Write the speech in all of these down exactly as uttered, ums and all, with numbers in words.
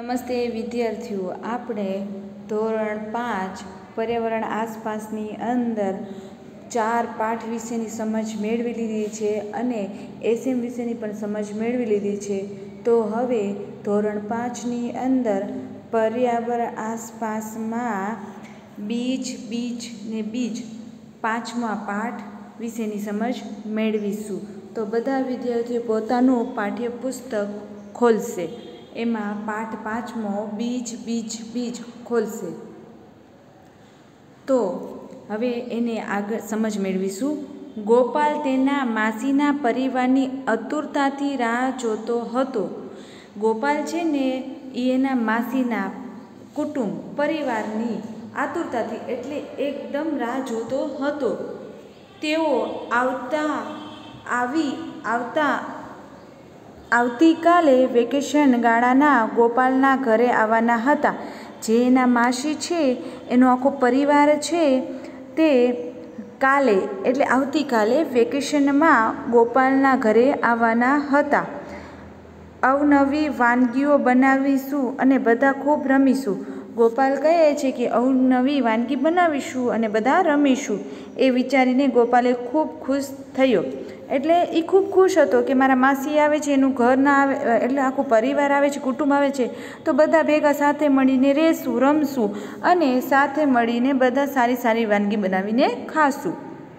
નમસ્તે વિદ્યાર્થીઓ, આપણે ધોરણ પાંચ પર્યાવરણ આસપાસની અંદર ચાર પાઠ વિશેની સમજ મેળવી લીધી છે અને એસએમ વિશેની પણ સમજ મેળવી લીધી છે. તો હવે ધોરણ પાંચની અંદર પર્યાવરણ આસપાસમાં બીજ બીજ ને બીજ પાંચમા પાઠ વિશેની સમજ મેળવીશું. તો બધા વિદ્યાર્થીઓ પોતાનું પાઠ્યપુસ્તક ખોલશે. એમાં પાઠ પાંચમો બીજ બીજ બીજ ખોલશે. તો હવે એને આગળ સમજ મેળવીશું. ગોપાલ તેના માસીના પરિવારની આતુરતાથી રાહ જોતો હતો. ગોપાલ છે ને એ એના માસીના કુટુંબ પરિવારની આતુરતાથી એટલે એકદમ રાહ જોતો હતો. તેઓ આવતા આવી આવતા આવતીકાલે વેકેશન ગાળાના ગોપાલના ઘરે આવવાના હતા. જે એના માસી છે એનો આખો પરિવાર છે તે કાલે એટલે આવતીકાલે વેકેશનમાં ગોપાલના ઘરે આવવાના હતા. અવનવી વાનગીઓ બનાવીશું અને બધા ખૂબ રમીશું. ગોપાલ કહે છે કે અવનવી વાનગી બનાવીશું અને બધા રમીશું. એ વિચારીને ગોપાલે ખૂબ ખુશ થયો. એટલે એ ખૂબ ખુશ હતો કે મારા માસી આવે છે, એનું ઘર ના આવે એટલે આખું પરિવાર આવે છે, કુટુંબ આવે છે, તો બધા ભેગા સાથે મળીને રહેશું, રમશું અને સાથે મળીને બધા સારી સારી વાનગી બનાવીને ખાશું.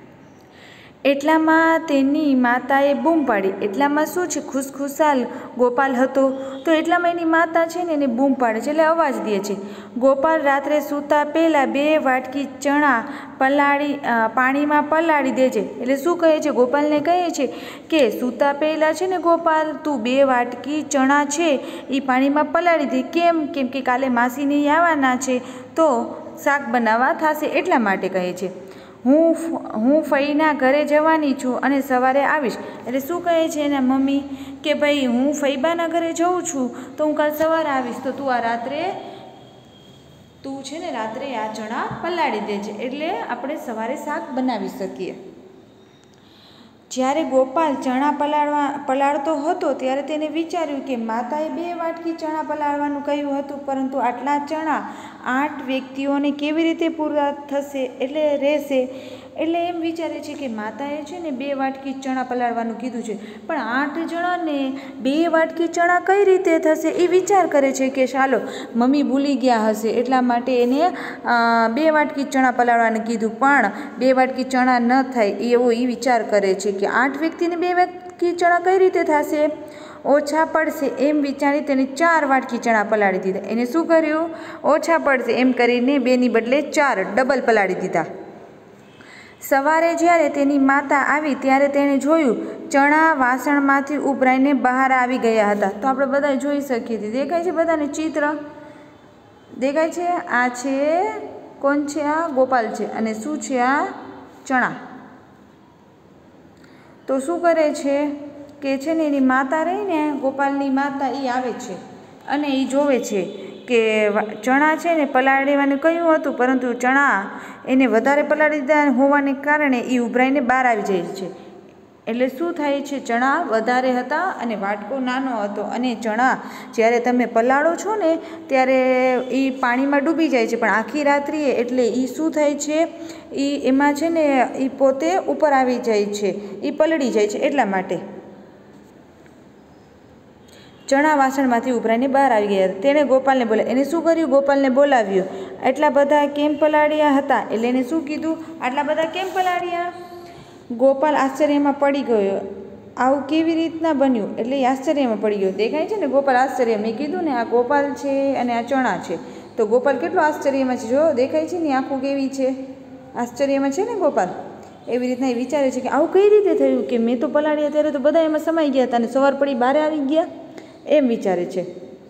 એટલામાં તેની માતાએ બૂમ પાડી. એટલામાં શું છે, ખુશખુશાલ ગોપાલ હતો તો એટલામાં એની માતા છે ને એને બૂમ પાડે છે એટલે અવાજ દે છે. ગોપાલ રાત્રે સૂતા પહેલાં બે વાટકી ચણા પલાળી પાણીમાં પલાળી દેજે. એટલે શું કહે છે, ગોપાલને કહે છે કે સૂતા પહેલાં છે ને ગોપાલ તું બે વાટકી ચણા છે એ પાણીમાં પલાળી દે. કેમ કેમ કે કાલે માસીને આવવાના છે તો શાક બનાવવા થશે એટલા માટે કહે છે. હું હું ફઈના ઘરે જવાની છું અને સવારે આવીશ. એટલે શું કહે છે એના મમ્મી કે ભાઈ હું ફઈબાના ઘરે જઉં છું તો હું કાલ સવારે આવીશ, તો તું આ રાત્રે તું છે ને રાત્રે આ ચણા પલાળી દેજે એટલે આપણે સવારે શાક બનાવી શકીએ. જ્યારે ગોપાલ ચણા પલાળવા પલાળતો હતો ત્યારે તેને વિચાર્યું કે માતાએ બે વાટકી ચણા પલાળવાનું કહ્યું હતું, પરંતુ આટલા ચણા આઠ વ્યક્તિઓને કેવી રીતે પૂરા થશે એટલે રહેશે. એટલે એમ વિચારે છે કે માતાએ છે ને બે વાટકી ચણા પલાળવાનું કીધું છે, પણ આઠ જણાને બે વાટકી ચણા કઈ રીતે થશે એ વિચાર કરે છે કે ચાલો મમ્મી ભૂલી ગયા હશે એટલા માટે એને બે વાટકી ચણા પલાળવાનું કીધું, પણ બે વાટકી ચણા ન થાય એવો એ વિચાર કરે છે કે આઠ વ્યક્તિને બે વાટકી ચણા કઈ રીતે થશે, ઓછા પડશે એમ વિચારી તેને ચાર વાટકી ચણા પલાળી દીધા. એને શું કર્યું, ઓછા પડશે એમ કરીને બેની બદલે ચાર ડબલ પલાળી દીધા. સવારે જ્યારે તેની માતા આવી ત્યારે તેણે જોયું ચણા વાસણમાંથી ઉભરાઈને બહાર આવી ગયા હતા. તો આપણે બધા જોઈ શકીએ છીએ, દેખાય છે બધાને ચિત્ર દેખાય છે. આ છે કોણ છે, આ ગોપાલ છે અને શું છે આ ચણા. તો શું કરે છે કે છે ને એની માતા રહીને ગોપાલની માતા એ આવે છે અને એ જોવે છે કે ચણા છે ને પલાળવાનું કહ્યું હતું, પરંતુ ચણા એને વધારે પલાળી દીધા હોવાને કારણે એ ઉભરાઈને બહાર આવી જાય છે. એટલે શું થાય છે, ચણા વધારે હતા અને વાટકો નાનો હતો અને ચણા જ્યારે તમે પલાળો છો ને ત્યારે એ પાણીમાં ડૂબી જાય છે, પણ આખી રાત્રિએ એટલે એ શું થાય છે, એ એમાં છે ને એ પોતે ઉપર આવી જાય છે, એ પલળી જાય છે. એટલા માટે ચણા વાસણમાંથી ઉભરાઈને બહાર આવી ગયા. તેણે ગોપાલને બોલાવ્યો. એને શું કર્યું, ગોપાલને બોલાવ્યો. એટલા બધા કેમ પલાળ્યા હતા એટલે એને શું કીધું, આટલા બધા કેમ પલાળ્યા. ગોપાલ આશ્ચર્યમાં પડી ગયો. આવું કેવી રીતના બન્યું એટલે એ આશ્ચર્યમાં પડી ગયો. દેખાય છે ને ગોપાલ આશ્ચર્ય. મેં કીધું ને આ ગોપાલ છે અને આ ચણા છે, તો ગોપાલ કેટલો આશ્ચર્યમાં છે. જો દેખાય છે ને આખું કેવી છે, આશ્ચર્યમાં છે ને ગોપાલ. એવી રીતના એ વિચારે છે કે આવું કઈ રીતે થયું કે મેં તો પલાળ્યા ત્યારે તો બધા એમાં સમાઈ ગયા હતા અને સવાર પડી બહાર આવી ગયા, એમ વિચારે છે.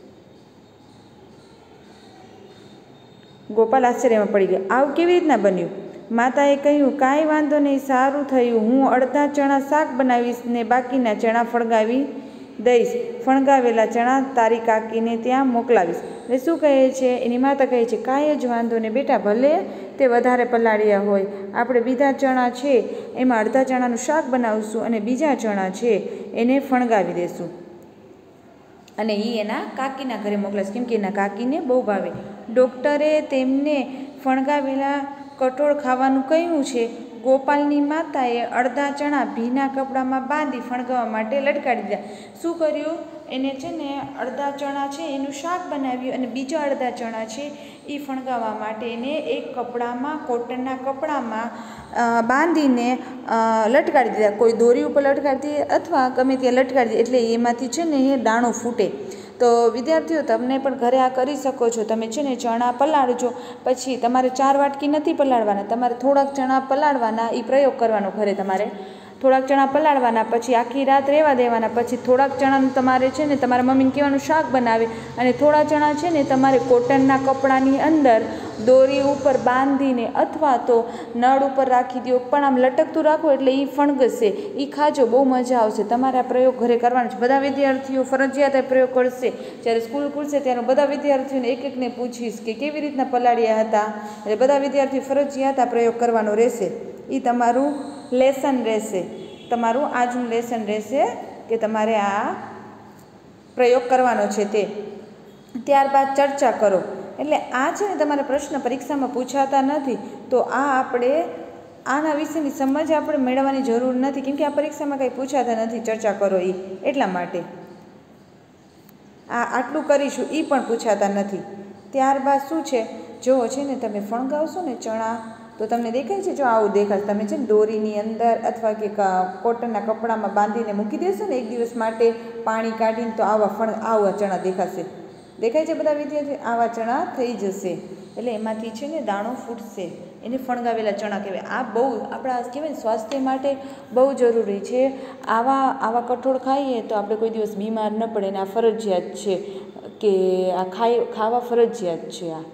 ગોપાલ આશ્ચર્યમાં પડી ગયો. આવું કેવી રીતના બન્યું. માતાએ કહ્યું કાંઈ વાંધો નહીં, સારું થયું, હું અડધા ચણા શાક બનાવીશ ને બાકીના ચણા ફણગાવી દઈશ. ફણગાવેલા ચણા તારી કાકીને ત્યાં મોકલાવીશ. એટલે શું કહે છે, એની માતા કહે છે કાંઈ જ વાંધો નહીં બેટા, ભલે તે વધારે પલાળ્યા હોય, આપણે બીજા ચણા છે એમાં અડધા ચણાનું શાક બનાવશું અને બીજા ચણા છે એને ફણગાવી દઈશું. અને એ એના કાકીના ઘરે મોકલે છે, કેમ કે એના કાકીને બહુ ભાવે. ડૉક્ટરે તેમને ફણગાવેલા કઠોળ ખાવાનું કહ્યું છે. ગોપાલની માતાએ અડધા ચણા ભીના કપડામાં બાંધી ફણગાવવા માટે લટકાવી દીધા. શું કર્યું? એને છે ને અડધા ચણા છે એનું શાક બનાવ્યું અને બીજા અડધા ચણા છે એ ફણગાવવા માટે એને એક કપડામાં, કોટનના કપડામાં બાંધીને લટકાવી દીધા. કોઈ દોરી ઉપર લટકાવી દીધી અથવા ગમે ત્યાં લટકાવી દીધી, એટલે એમાંથી છે ને એ દાણો ફૂટે. તો વિદ્યાર્થીઓ, તમને પણ ઘરે આ કરી શકો છો. તમે છે ને ચણા પલાળજો, પછી તમારે ચાર વાટકી નથી પલાળવાના, તમારે થોડાક ચણા પલાળવાના, એ પ્રયોગ કરવાનો ઘરે. તમારે થોડાક ચણા પલાળવાના, પછી આખી રાત રહેવા દેવાના, પછી થોડાક ચણાનું તમારે છે ને તમારા મમ્મીને કહેવાનું શાક બનાવે, અને થોડા ચણા છે ને તમારે કોટનના કપડાની અંદર દોરી ઉપર બાંધીને અથવા તો નળ ઉપર રાખી દો, પણ આમ લટકતું રાખો એટલે એ ફણગશે. એ ખાજો, બહુ મજા આવશે. તમારે આ પ્રયોગ ઘરે કરવાનો છે. બધા વિદ્યાર્થીઓ ફરજિયાત આ પ્રયોગ કરશે. જ્યારે સ્કૂલ ખુલશે ત્યારે બધા વિદ્યાર્થીઓને એક એકને પૂછીશ કે કેવી રીતના પલાળ્યા હતા. એટલે બધા વિદ્યાર્થીઓ ફરજિયાત આ પ્રયોગ કરવાનો રહેશે. એ તમારું લેસન રહેશે, તમારું આજનું લેસન રહેશે કે તમારે આ પ્રયોગ કરવાનો છે તે. ત્યારબાદ ચર્ચા કરો. એટલે આ છે ને તમારે પ્રશ્ન પરીક્ષામાં પૂછાતા નથી, તો આ આપણે આના વિશેની સમજ આપણે મેળવવાની જરૂર નથી, કેમકે આ પરીક્ષામાં કંઈ પૂછાતા નથી. ચર્ચા કરો એ એટલા માટે આ આટલું કરીશું, એ પણ પૂછાતા નથી. ત્યારબાદ શું છે, જો છે ને તમે ફણગાવશો ને ચણા, તો તમને દેખાય છે, જો આવું દેખાશે. તમે છે ને દોરીની અંદર અથવા કે કોટનના કપડામાં બાંધીને મૂકી દેશો ને એક દિવસ માટે પાણી કાઢીને, તો આવા ફણ આવા ચણા દેખાશે. દેખાય છે બધા વિદ્યાર્થીઓ? આવા ચણા થઈ જશે. એટલે એમાંથી છે ને દાણો ફૂટશે, એને ફણગાવેલા ચણા કહેવાય. આ બહુ આપણા કહેવાય ને સ્વાસ્થ્ય માટે બહુ જરૂરી છે. આવા આવા કઠોળ ખાઈએ તો આપણે કોઈ દિવસ બીમાર ન પડે. ને આ ફરજિયાત છે કે આ ખાઈ ખાવા ફરજિયાત છે આ.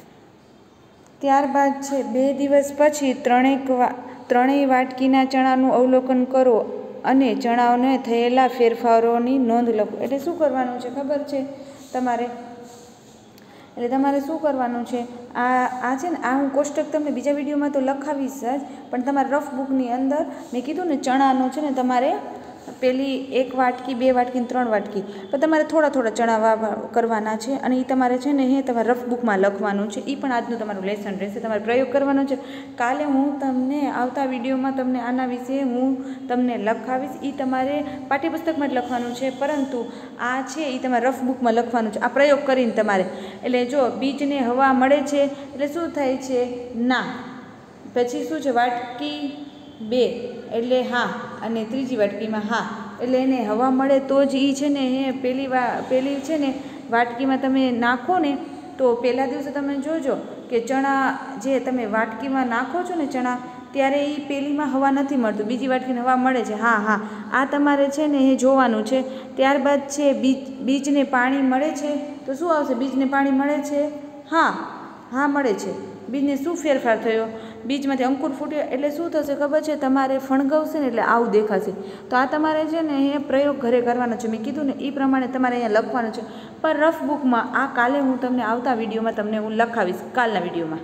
ત્યારબાદ છે બે દિવસ પછી ત્રણેક વા ત્રણેય વાટકીના ચણાનું અવલોકન કરો અને ચણાઓને થયેલા ફેરફારોની નોંધ લખો. એટલે શું કરવાનું છે ખબર છે તમારે? એટલે તમારે શું કરવાનું છે, આ આ છે ને આ હું કોષ્ટક તમને બીજા વિડીયોમાં તો લખાવીશ જ, પણ તમારે રફ બુકની અંદર મેં કીધું ને ચણાનો છે ને તમારે પેલી એક વાટકી, બે વાટકી ને ત્રણ વાટકી, પણ તમારે થોડા થોડા ચણા કરવાના છે, અને એ તમારે છે ને એ તમારે રફ બુકમાં લખવાનું છે. એ પણ આજનું તમારું લેસન રહેશે. તમારે પ્રયોગ કરવાનો છે. કાલે હું તમને આવતા વિડીયોમાં તમને આના વિશે હું તમને લખાવીશ. એ તમારે પાઠ્યપુસ્તકમાં જ લખવાનું છે, પરંતુ આ છે એ તમારે રફ બુકમાં લખવાનું છે, આ પ્રયોગ કરીને તમારે. એટલે જો બીજને હવા મળે છે એટલે શું થાય છે? ના. પછી શું છે? વાટકી બે એટલે હા, અને ત્રીજી વાટકીમાં હા, એટલે એને હવા મળે તો જ એ છે ને એ પેલી વા પેલી છે ને વાટકીમાં તમે નાખો ને, તો પહેલાં દિવસે તમે જોજો કે ચણા જે તમે વાટકીમાં નાખો છો ને ચણા, ત્યારે એ પેલીમાં હવા નથી મળતું, બીજી વાટકીને હવા મળે છે. હા હા આ તમારે છે ને એ જોવાનું છે. ત્યારબાદ છે બીજ બીજને પાણી મળે છે, તો શું આવશે? બીજને પાણી મળે છે? હા હા મળે છે. બીજને શું ફેરફાર થયો? બીજમાંથી અંકુર ફૂટ્યો, એટલે શું થશે ખબર છે? તમારે ફણગાવશે ને એટલે આવું દેખાશે. તો આ તમારે છે ને એ પ્રયોગ ઘરે કરવાનો છે. મેં કીધું ને એ પ્રમાણે તમારે અહીંયા લખવાનું છે. પણ રફ બુકમાં આ કાલે હું તમને આવતા વિડીયોમાં તમને હું લખાવીશ, કાલના વિડીયોમાં.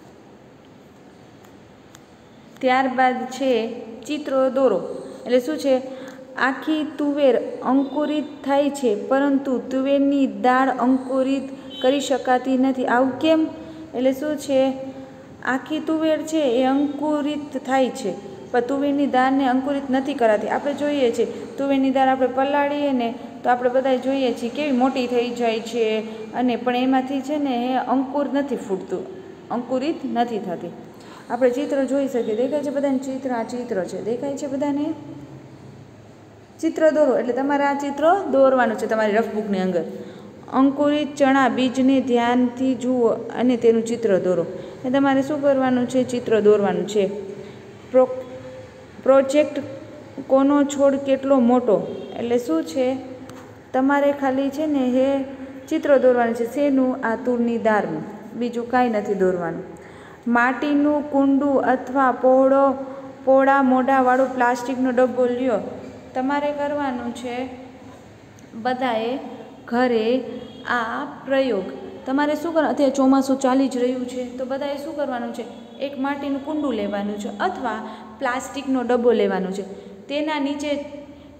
ત્યારબાદ છે ચિત્રો દોરો. એટલે શું છે? આખી તુવેર અંકુરિત થાય છે, પરંતુ તુવેરની દાળ અંકુરિત કરી શકાતી નથી. આવું કેમ? એટલે શું છે? આખી તુવેર છે એ અંકુરિત થાય છે, પણ તુવેરની દાળને અંકુરિત નથી કરાતી. આપણે જોઈએ છીએ તુવેરની દાળ આપણે પલાળીએ ને તો આપણે બધા જોઈએ છીએ કેવી મોટી થઈ જાય છે, અને પણ એમાંથી છે ને એ અંકુર નથી ફૂટતું, અંકુરિત નથી થતી. આપણે ચિત્ર જોઈ શકીએ. દેખાય છે બધાને ચિત્ર? આ ચિત્ર છે, દેખાય છે બધાને? ચિત્ર દોરો. એટલે તમારે આ ચિત્ર દોરવાનું છે તમારી રફ બુકની અંદર. અંકુરિત ચણા બીજને ધ્યાનથી જુઓ અને તેનું ચિત્ર દોરો. એ તમારે શું કરવાનું છે? ચિત્ર દોરવાનું છે. પ્રો પ્રોજેક્ટ કોનો છોડ કેટલો મોટો? એટલે શું છે? તમારે ખાલી છે ને એ ચિત્ર દોરવાનું છે. શેનું? આ તુરની દાળનું, બીજું કાંઈ નથી દોરવાનું. માટીનું કુંડું અથવા પહોળો પહોળા મોઢાવાળું પ્લાસ્ટિકનો ડબ્બો લ્યો. તમારે કરવાનું છે બધાએ ઘરે આ પ્રયોગ. તમારે શું કરવાનું? અત્યારે ચોમાસું ચાલી જ રહ્યું છે, તો બધાએ શું કરવાનું છે? એક માટીનું કુંડું લેવાનું છે અથવા પ્લાસ્ટિકનો ડબ્બો લેવાનો છે. તેના નીચે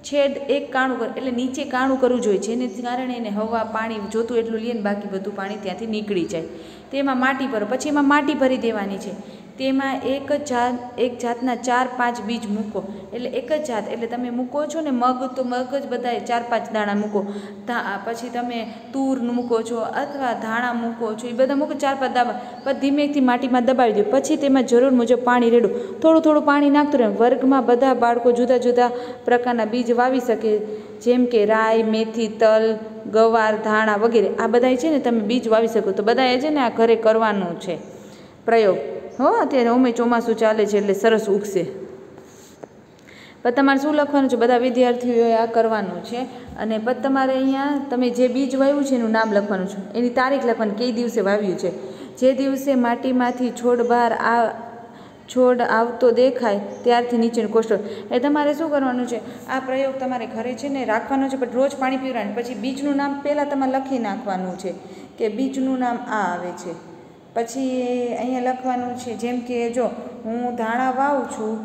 છેદ એક કાણું કર એટલે નીચે કાણું કરવું જોઈએ, જેને કારણે એને હવા પાણી જોતું એટલું લે ને બાકી બધું પાણી ત્યાંથી નીકળી જાય. તેમાં માટી ભરો, પછી એમાં માટી ભરી દેવાની છે. તેમાં એક જાત એક જાતના ચાર પાંચ બીજ મૂકો, એટલે એક જ જાત એટલે તમે મૂકો છો ને મગ તો મગ જ બધાએ ચાર પાંચ દાણા મૂકો, પછી તમે તૂર મૂકો છો અથવા ધાણા મૂકો છો, એ બધા મૂકો ચાર પાંચ દાણા, પછી ધીમેથી માટીમાં દબાવી દો. પછી તેમાં જરૂર મુજબ પાણી રેડો, થોડું થોડું પાણી નાખતું રહે. વર્ગમાં બધા બાળકો જુદા જુદા પ્રકારના બીજ વાવી શકે, જેમ કે રાઈ, મેથી, તલ, ગવાર, ધાણા વગેરે. આ બધા છે ને તમે બીજ વાવી શકો. તો બધાએ છે ને આ ઘરે કરવાનું છે પ્રયોગ. હો અત્યારે અમે ચોમાસું ચાલે છે એટલે સરસ ઉગશે. પણ તમારે શું લખવાનું છે, બધા વિદ્યાર્થીઓએ આ કરવાનું છે. અને પછી તમારે અહીંયા તમે જે બીજ વાવ્યું છે એનું નામ લખવાનું છે, એની તારીખ લખવાની, કઈ દિવસે વાવ્યું છે. જે દિવસે માટીમાંથી છોડ બહાર આ છોડ આવતો દેખાય ત્યારથી નીચેનું કોષ્ટક. એ તમારે શું કરવાનું છે, આ પ્રયોગ તમારે ઘરે છે ને રાખવાનો છે, પણ રોજ પાણી પીવડાવવાનું. પછી બીજનું નામ પહેલાં તમારે લખી નાખવાનું છે કે બીજનું નામ આ આવે છે. પછી અહીંયા લખવાનું છે, જેમ કે જો હું ધાણા વાવું છું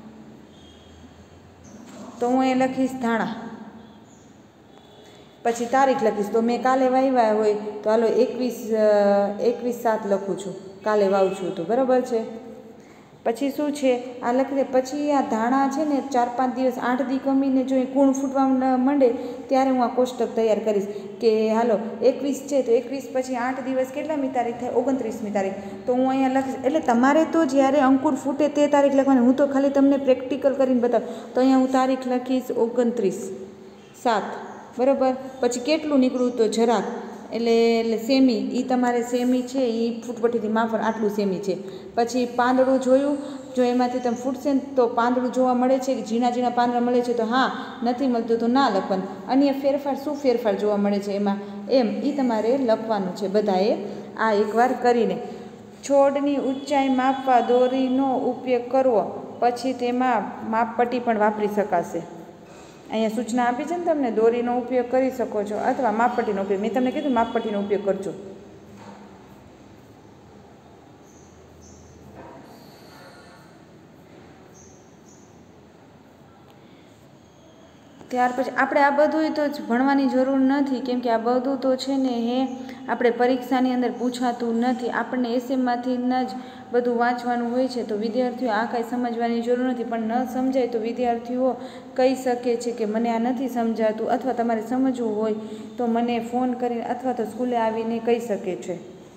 તો હું એ લખીશ ધાણા, પછી તારીખ લખીશ. તો મેં કાલે વાવ્યા હોય તો હાલો એકવીસ એકવીસ સાત લખું છું, કાલે વાવું છું તો બરાબર છે. પછી શું છે આ લખી દે. પછી આ ધાણા છે ને ચાર પાંચ દિવસ આઠ દી કમીને જો એ કૂણ ફૂટવા માંડે ત્યારે હું આ કોષ્ટક તૈયાર કરીશ કે હાલો એકવીસ છે તો એકવીસ પછી આઠ દિવસ કેટલામી તારીખ થાય, ઓગણત્રીસમી તારીખ. તો હું અહીંયા લખીશ. એટલે તમારે તો જ્યારે અંકુર ફૂટે તે તારીખ લખવાની, હું તો ખાલી તમને પ્રેક્ટિકલ કરીને બતાવું. તો અહીંયા હું તારીખ લખીશ ઓગણત્રીસ સાત, બરાબર. પછી કેટલું નીકળ્યું તો જરાક, એટલે એટલે સેમી, એ તમારે સેમી છે એ ફૂટપટ્ટીથી માપવાનું, આટલું સેમી છે. પછી પાંદડું જોયું, જો એમાંથી તમે ફૂટશે ને તો પાંદડું જોવા મળે છે કે ઝીણા ઝીણા પાંદડા મળે છે તો હા, નથી મળતું તો ના લખવાનું. અન્ય ફેરફાર, શું ફેરફાર જોવા મળે છે એમાં, એમ એ તમારે લખવાનું છે બધાએ આ એકવાર કરીને. છોડની ઊંચાઈ માપવા દોરીનો ઉપયોગ કરવો, પછી તેમાં માપપટ્ટી પણ વાપરી શકાશે. અહીંયા સૂચના આપી છે ને તમને, દોરીનો ઉપયોગ કરી શકો છો અથવા માપપટ્ટીનો ઉપયોગ. મેં તમને કીધું માપપટ્ટીનો ઉપયોગ કરજો. ત્યાર પછી આપણે આ બધું તો ભણવાની જરૂર નથી, કેમ કે આ બધું તો છે ને હે આપણે પરીક્ષાની અંદર પૂછાતું નથી, આપણને એસએમમાંથી જ બધું વાંચવાનું હોય છે. તો વિદ્યાર્થીઓ આ કાંઈ સમજવાની જરૂર નથી, પણ ન સમજાય તો વિદ્યાર્થીઓ કહી શકે છે કે મને આ નથી સમજાતું, અથવા તમારે સમજવું હોય તો મને ફોન કરીને અથવા તો સ્કૂલે આવીને કહી શકે છે.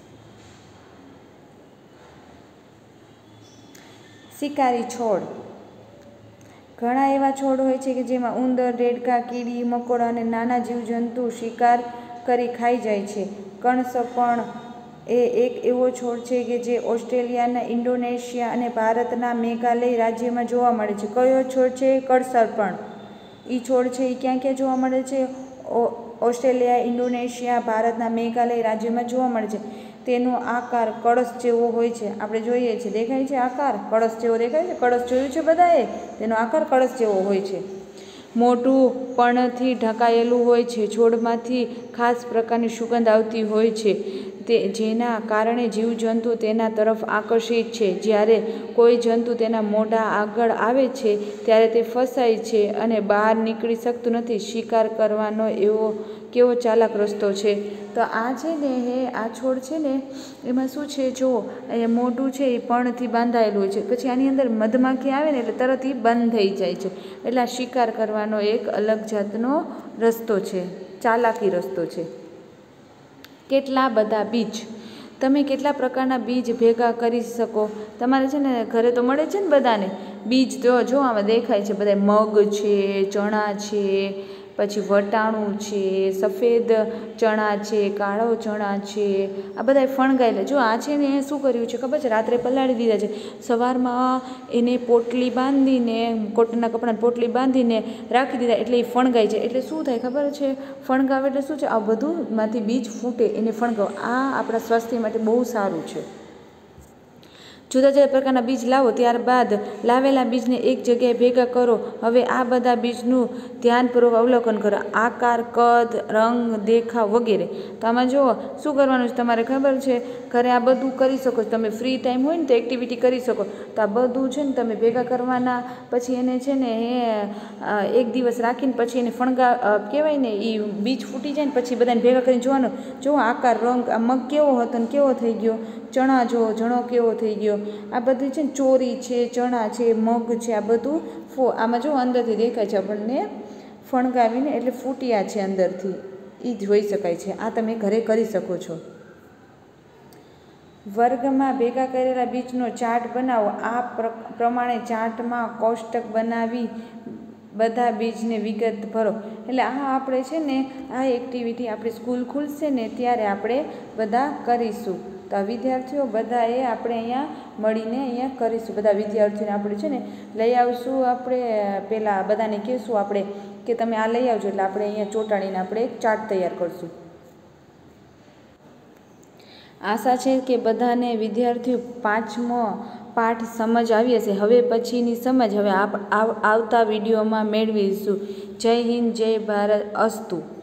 શિકારી છોડ. ઘણા એવા છોડ હોય છે કે જેમાં ઉંદર, દેડકા, કીડી, મકોડા અને નાના જીવજંતુ શિકાર કરી ખાઈ જાય છે. કણસપણ એ એક એવો છોડ છે કે જે ઓસ્ટ્રેલિયાના, ઇન્ડોનેશિયા અને ભારતના મેઘાલય રાજ્યમાં જોવા મળે છે. કયો છોડ છે? કણસપણ. એ છોડ છે એ ક્યાં ક્યાં જોવા મળે છે? ઓસ્ટ્રેલિયા, ઇન્ડોનેશિયા, ભારતના મેઘાલય રાજ્યમાં જોવા મળે છે. તેનો આકાર કળશ જેવો હોય છે. આપણે જોઈએ છીએ, દેખાય છે આકાર કળશ જેવો દેખાય છે. કળશ જોયું છે બધાએ? તેનો આકાર કળશ જેવો હોય છે. મોટું પર્ણથી ઢંકાયેલું હોય છે. છોડમાંથી ખાસ પ્રકારની સુગંધ આવતી હોય છે, તે જેના કારણે જીવજંતુ તેના તરફ આકર્ષિત છે. જ્યારે કોઈ જંતુ તેના મોઢા આગળ આવે છે ત્યારે તે ફસાય છે અને બહાર નીકળી શકતું નથી. શિકાર કરવાનો એવો કેવો ચાલાક રસ્તો છે. તો આ છે ને હે આ છોડ છે ને એમાં શું છે, જો અહીંયા મોઢું છે એ પર્ણથી બાંધાયેલું હોય છે. પછી આની અંદર મધમાખી આવે ને એટલે તરત એ બંધ થઈ જાય છે. એટલે આ શિકાર કરવાનો એક અલગ જાતનો રસ્તો છે, ચાલાકી રસ્તો છે. કેટલા બધા બીજ. તમે કેટલા પ્રકારના બીજ ભેગા કરી શકો. તમારે છે ને ઘરે તો મળે છે ને બધાને બીજ. તો જો આમાં દેખાય છે બધા, મગ છે, ચણા છે, પછી વટાણું છે, સફેદ ચણા છે, કાળો ચણા છે, આ બધા ફણગાયેલા. જો આ છે ને શું કર્યું છે ખબર છે? રાત્રે પલાળી દીધા છે, સવારમાં એને પોટલી બાંધીને, કોટનના કપડાને પોટલી બાંધીને રાખી દીધા, એટલે એ ફણગાય છે. એટલે શું થાય ખબર છે? ફણગાવે એટલે શું છે? આ બધુંમાંથી બીજ ફૂટે, એને ફણગાવ. આ આપણા સ્વાસ્થ્ય માટે બહુ સારું છે. જુદા જુદા પ્રકારના બીજ લાવો, ત્યારબાદ લાવેલા બીજને એક જગ્યાએ ભેગા કરો. હવે આ બધા બીજનું ધ્યાનપૂર્વક અવલોકન કરો. આકાર, કદ, રંગ, દેખાવ વગેરે. તો આમાં જુઓ શું કરવાનું છે તમારે ખબર છે. ઘરે આ બધું કરી શકો છો. તમે ફ્રી ટાઈમ હોય ને તો એક્ટિવિટી કરી શકો. તો આ બધું છે ને તમે ભેગા કરવાના. પછી એને છે ને એ એક દિવસ રાખીને પછી એને ફણગા કહેવાય ને એ બીજ ફૂટી જાય ને પછી બધાને ભેગા કરીને જોવાનું. જુઓ આકાર, રંગ, આ મગ કેવો હતો ને કેવો થઈ ગયો, ચણા જુઓ ચણો કેવો થઈ ગયો. આ બધી છે ને ચોરી છે, ચણા છે, મગ છે, આ બધું ફો આમાં જો અંદરથી દેખાય છે આપણને ફણગાવીને એટલે ફૂટ્યા છે અંદરથી, એ જોઈ શકાય છે. આ તમે ઘરે કરી શકો છો. વર્ગમાં ભેગા કરેલા બીજનો ચાર્ટ બનાવો. આ પ્રમાણે ચાર્ટમાં કોષ્ટક બનાવી બધા બીજને વિગત ભરો. એટલે આ આપણે છે ને આ એક્ટિવિટી આપણી સ્કૂલ ખુલશે ને ત્યારે આપણે બધા કરીશું. તો આ વિદ્યાર્થીઓ બધાએ આપણે અહીંયા મળીને અહીંયા કરીશું. બધા વિદ્યાર્થીઓને આપણે છે ને લઈ આવશું. આપણે પહેલાં બધાને કહીશું આપણે કે તમે આ લઈ આવજો, એટલે આપણે અહીંયા ચોંટાડીને આપણે એક ચાર્ટ તૈયાર કરશું. આશા છે કે બધાને વિદ્યાર્થીઓ પાંચમો પાઠ સમજ આવી હશે. હવે પછીની સમજ હવે આવતા વિડીયોમાં મેળવીશું. જય હિન્દ, જય ભારત, અસ્તુ.